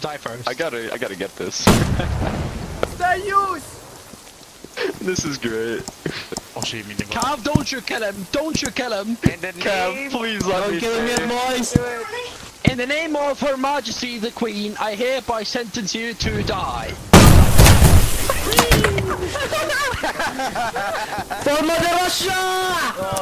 you die first. I gotta get this. Soyuz! This is great. Cav, don't you kill him! Don't you kill him! Cav, please let me Kill him yet, boys! In the name of Her Majesty the Queen, I hereby sentence you to die. For Mother Russia!